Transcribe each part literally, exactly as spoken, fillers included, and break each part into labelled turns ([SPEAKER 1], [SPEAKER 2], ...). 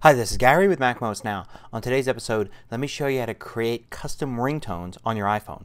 [SPEAKER 1] Hi, this is Gary with MacMost Now. On today's episode, let me show you how to create custom ringtones on your iPhone.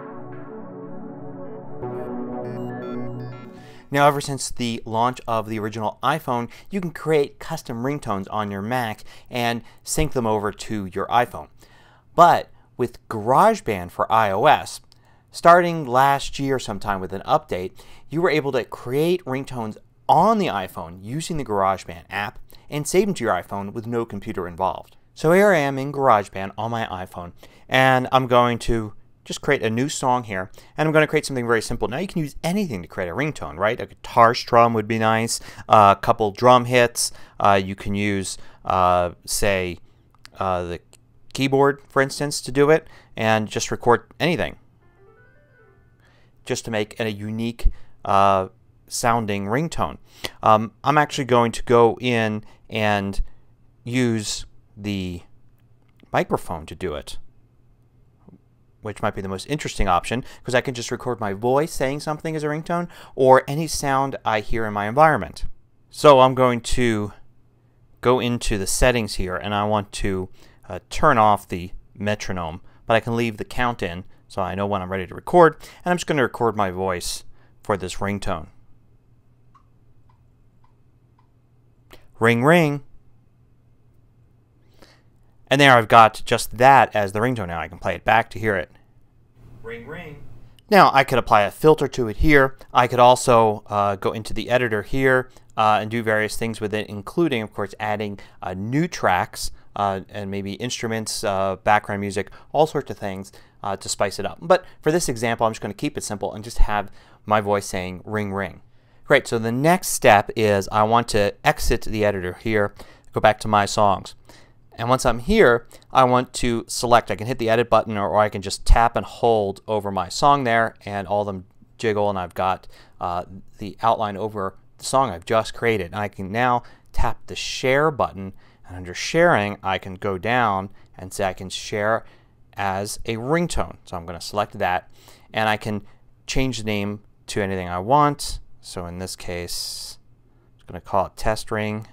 [SPEAKER 1] Now, ever since the launch of the original iPhone, you can create custom ringtones on your Mac and sync them over to your iPhone. But with GarageBand for iOS, starting last year sometime with an update, you were able to create ringtones on the iPhone using the GarageBand app and save them to your iPhone with no computer involved. So here I am in GarageBand on my iPhone, and I'm going to just create a new song here, and I'm going to create something very simple. Now you can use anything to create a ringtone, right? A guitar strum would be nice, uh, a couple drum hits. Uh, you can use, uh, say, uh, the keyboard, for instance, to do it, and just record anything just to make a unique uh, sounding ringtone. Um, I'm actually going to go in and use the microphone to do it, which might be the most interesting option because I can just record my voice saying something as a ringtone or any sound I hear in my environment. So I'm going to go into the settings here, and I want to uh, turn off the metronome, but I can leave the count in so I know when I'm ready to record, and I'm just going to record my voice for this ringtone. Ring ring. And there I've got just that as the ringtone. Now I can play it back to hear it. Ring ring. Now I could apply a filter to it here. I could also uh, go into the editor here uh, and do various things with it, including of course adding uh, new tracks uh, and maybe instruments, uh, background music, all sorts of things uh, to spice it up. But for this example I'm just going to keep it simple and just have my voice saying ring ring. Great, so the next step is I want to exit the editor here, go back to my songs. And once I'm here, I want to select, I can hit the edit button, or, or I can just tap and hold over my song there and all of them jiggle, and I've got uh, the outline over the song I've just created. And I can now tap the share button, and under sharing I can go down and say I can share as a ringtone. So I'm going to select that, and I can change the name to anything I want. So in this case I'm going to call it test ring,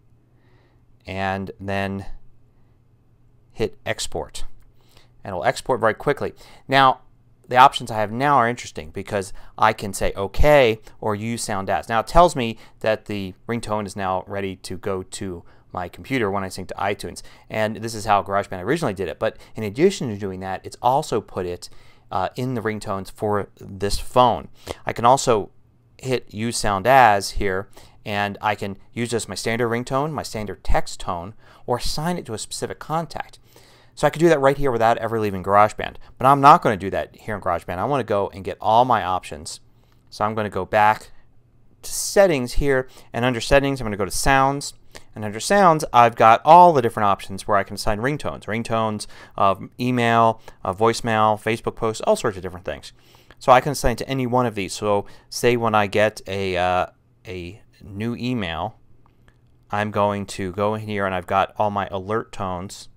[SPEAKER 1] and then hit export, and it'll export very quickly. Now the options I have now are interesting because I can say OK or use sound as. Now it tells me that the ringtone is now ready to go to my computer when I sync to iTunes, and this is how GarageBand originally did it. But in addition to doing that, it's also put it uh, in the ringtones for this phone. I can also hit use sound as here, and I can use this my standard ringtone, my standard text tone, or assign it to a specific contact. So I can do that right here without ever leaving GarageBand. But I'm not going to do that here in GarageBand. I want to go and get all my options. So I'm going to go back to settings here, and under settings I'm going to go to sounds, and under sounds I've got all the different options where I can assign ringtones. Ringtones of email, of voicemail, Facebook posts, all sorts of different things. So I can assign it to any one of these. So say when I get a, uh, a new email, I'm going to go in here and I've got all my alert tones.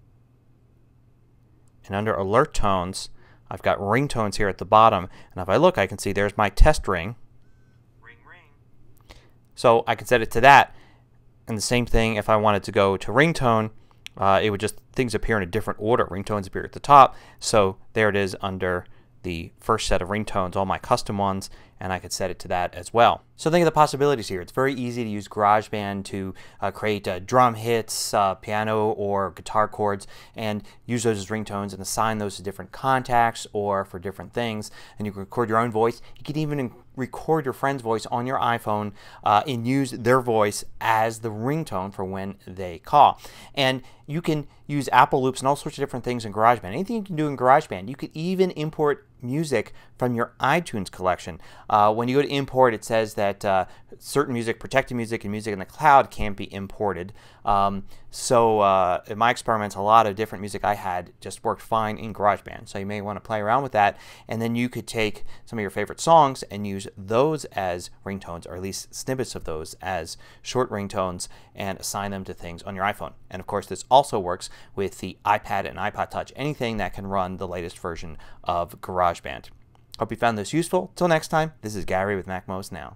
[SPEAKER 1] And under alert tones I've got ringtones here at the bottom. And if I look, I can see there's my test ring. Ring ring. So I can set it to that. And the same thing if I wanted to go to ringtone, uh, it would just, things appear in a different order. Ringtones appear at the top. So there it is under the first set of ringtones, all my custom ones, and I could set it to that as well. So think of the possibilities here. It's very easy to use GarageBand to uh, create uh, drum hits, uh, piano or guitar chords, and use those as ringtones and assign those to different contacts or for different things. And you can record your own voice. You can even record your friend's voice on your iPhone uh, and use their voice as the ringtone for when they call. And you can use Apple loops and all sorts of different things in GarageBand. Anything you can do in GarageBand. You could even import music from your iTunes collection. Uh, when you go to import, it says that uh, certain music, protected music, and music in the cloud can't be imported. Um, so uh, in my experiments, a lot of different music I had just worked fine in GarageBand. So you may want to play around with that, and then you could take some of your favorite songs and use those as ringtones, or at least snippets of those as short ringtones, and assign them to things on your iPhone. And of course this also works with the iPad and iPod Touch, anything that can run the latest version of GarageBand. Hope you found this useful. Till next time, this is Gary with MacMost Now.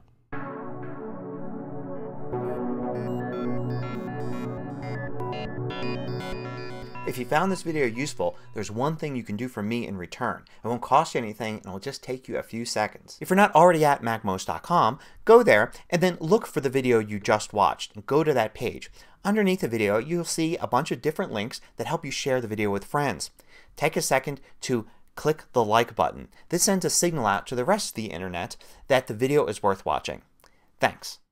[SPEAKER 1] If you found this video useful, there's one thing you can do for me in return. It won't cost you anything and it'll just take you a few seconds. If you're not already at Mac most dot com, go there and then look for the video you just watched and go to that page. Underneath the video you'll see a bunch of different links that help you share the video with friends. Take a second to click the like button. This sends a signal out to the rest of the internet that the video is worth watching. Thanks.